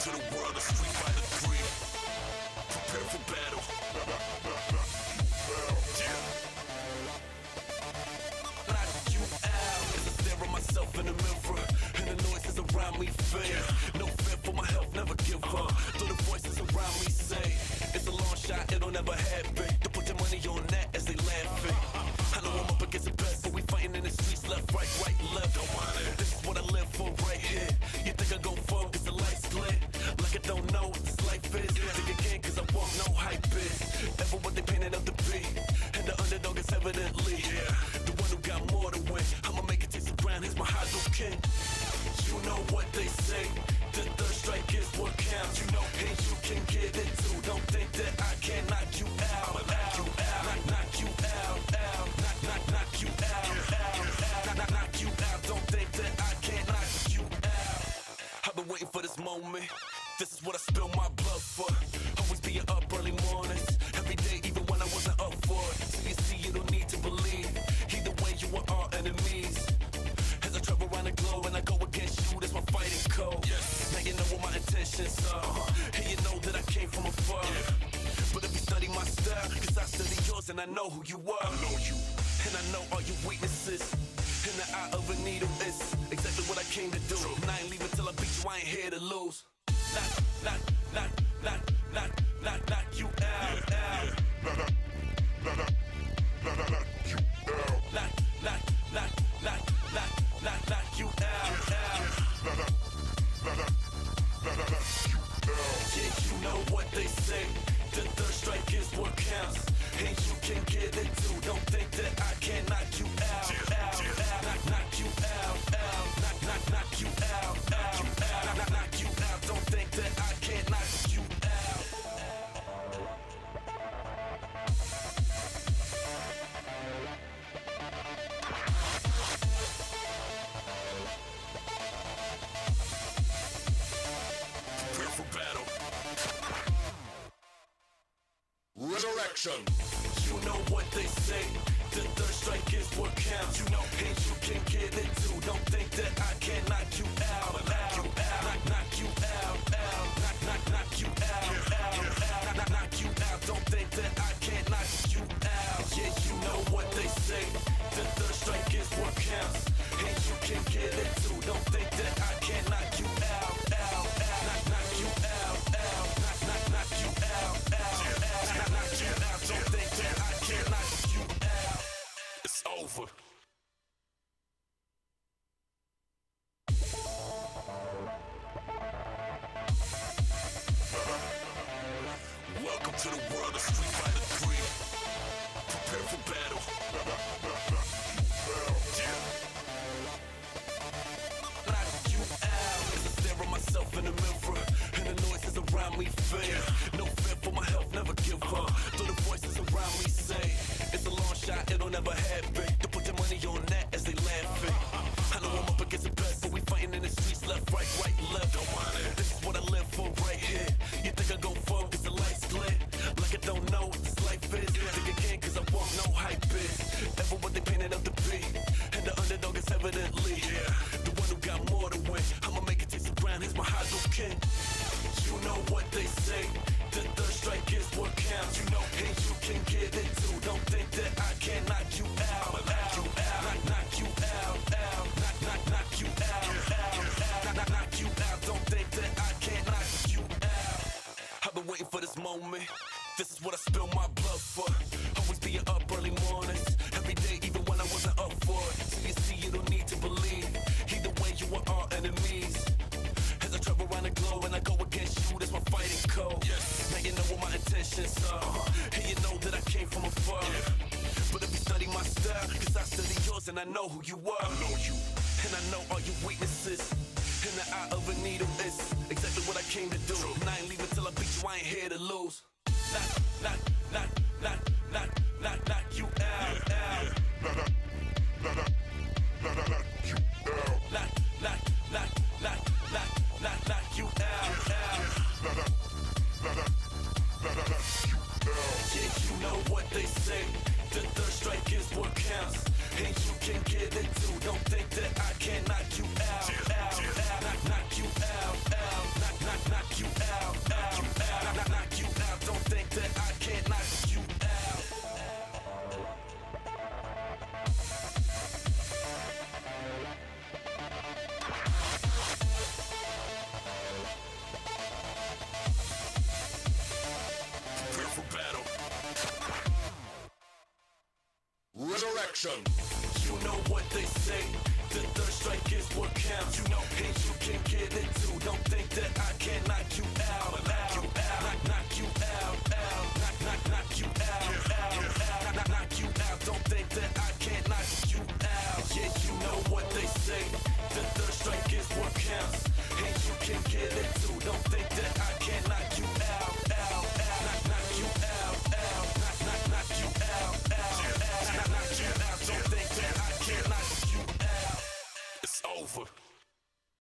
to the world of SFIII. Prepare for battle. Yeah. Knock you out as I stare at myself in the mirror, and the noises around me fade. No fear for my health, never give up. Though the voices around me say it's a long shot, it'll never happen. To put your money on that as they laughing. I know I'm up against the best, but we fighting in the streets, left, right, left. Don't want it. This is what I live for right here. You think I go for cause the lights lit? Like I don't know what this life is. Think again cause I won't know hype is. Ever what they painted up to be. And the underdog is evidently the one who got more to win. I'ma make it taste the ground, here's my Hadouken. You know what they say, the third strike is what counts. You know, and you can get it too. Don't think that I can knock you out. Knock you out, knock you out, knock you out, knock you out. Don't think that I can't knock you out. I've been waiting for this moment. This is what I spill my blood for. Always being up early mornings, every day, even when I wasn't up for it. So you see, you don't need to believe. Either way, you are our enemies. As I travel around the globe and I go against you, that's my fighting code. Yes. Now you know what my intentions are, and you know that I came from afar. But if you study my style, cause I study yours and I know who you are. I know you, and I know all your weaknesses. In the eye of a needle is exactly what I came to do. And I ain't leaving till I beat you, I ain't here to lose. Knock you out, out. Knock you out. Knock you out, out. Yeah, you know what they say, the third strike is what counts. And you can get it too. Don't think that I can knock you out, out. Knock you out, out. Knock you out, out. Knock you out. Don't think that I can't knock you out. Prepare for battle. Resurrection. You know what they say, the third strike is what counts. You know, and you can get it too. Don't think that I can knock you out, knock you out, knock you out, out. Knock you out, out. Knock you out. Don't think that I can't knock you out. Yeah, you know what they say, the third strike is what counts. And you can get it too. Don't think that I can knock you out, out. Knock you out, out. Knock you out, out. Knock you out. Don't think that I can knock you out. It's over. Welcome to the world of SFIII. Prepare for battle. Yeah. Knock you out as I stare at myself in the mirror, and the noises around me fade. No fear for my health, never give up. Though the voices around me say it's a long shot, it'll never happen. To put your money on that as they laughing. I know I'm up against the best, but we fighting in the streets, left, right, left. Don't want it. This is what I live for right here. You think I go for cause the lights lit? Like I don't know what this life is. Think again cause I won't know hype is. Ever what they painted up to be. And the underdog is evidently the one who got more to win. I'ma make it taste the ground, here's my Hadouken. You know what they say, the third strike is what counts. You know, and you can get it too. Don't think that I can knock you out, knock you out. Knock you out, out. Knock you out, out. Knock you out. Don't think that I can't knock you out. I've been waiting for this moment. This is what I spill my blood for. Always being up early mornings, every day, even when I wasn't up for it. So you see, you don't need to believe. Either way, you are our enemies. As I travel around the globe and I go against you, that's my fighting code. Yes. Now you know what my intentions are, and you know that I came from afar. But if you study my style, cause I study yours and I know who you are. I know you, and I know all your weaknesses. In the eye of a needle is exactly what I came to do. And I ain't leaving till I beat you, I ain't here to lose. Knock you out, out. Knock you out. Knock you out, out. Yeah, you know what they say, the third strike is what counts. And you can get it too. Don't think that I can knock you out, out. Knock you out, out. Knock you action. You know what they say, the third strike is what counts. You know, and you can get it too. Don't think that I can knock you out. Knock you out, knock you out, knock you out, knock you out. Don't think that I can't knock you out. Yeah, you know what they say, the third strike is what counts. And you can get it too. Don't think that I can knock you out, knock you out, knock you out, knock you out. Don't think that I can knock you out. It's over.